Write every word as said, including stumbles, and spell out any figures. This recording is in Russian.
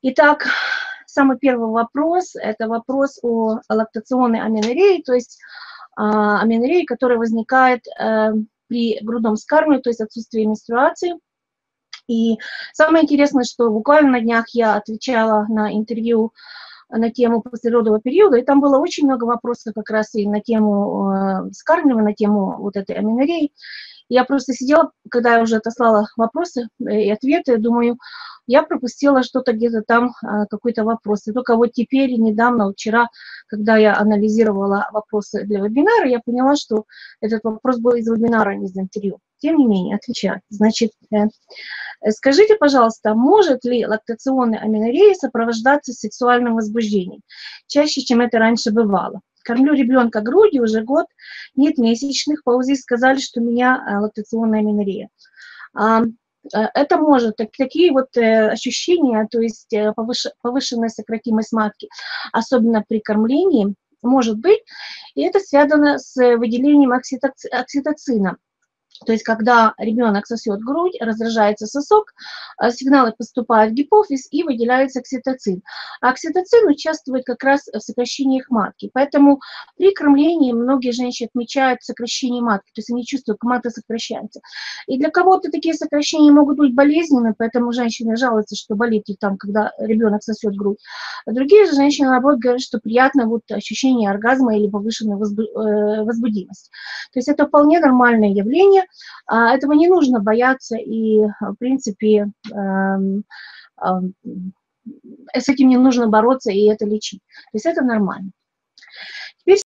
Итак, самый первый вопрос – это вопрос о лактационной аменорее, то есть а, аменорее, которая возникает а, при грудном вскармливании, то есть отсутствии менструации. И самое интересное, что буквально на днях я отвечала на интервью на тему послеродового периода, и там было очень много вопросов как раз и на тему э, вскармливания, на тему вот этой аменореи. Я просто сидела, когда я уже отослала вопросы и ответы, думаю, я пропустила что-то где-то там, какой-то вопрос. И только вот теперь, недавно, вчера, когда я анализировала вопросы для вебинара, я поняла, что этот вопрос был из вебинара, а не из интервью. Тем не менее, отвечаю. Значит, скажите, пожалуйста, может ли лактационная аменорея сопровождаться сексуальным возбуждением? Чаще, чем это раньше бывало. Кормлю ребенка грудью уже год, нет месячных, по УЗИ сказали, что у меня лактационная аменорея. Это может, такие вот ощущения, то есть повышенная сократимость матки, особенно при кормлении, может быть, и это связано с выделением окситоцина. То есть, когда ребенок сосет грудь, раздражается сосок, сигналы поступают в гипофиз и выделяется окситоцин. А окситоцин участвует как раз в сокращении их матки. Поэтому при кормлении многие женщины отмечают сокращение матки, то есть они чувствуют, как матка сокращается. И для кого-то такие сокращения могут быть болезненными, поэтому женщины жалуются, что болит там, когда ребенок сосет грудь. А другие же женщины, наоборот, говорят, что приятно вот ощущение оргазма или повышенной возбудимости. То есть это вполне нормальное явление. Этого не нужно бояться, и, в принципе, с этим не нужно бороться и это лечить. То есть это нормально.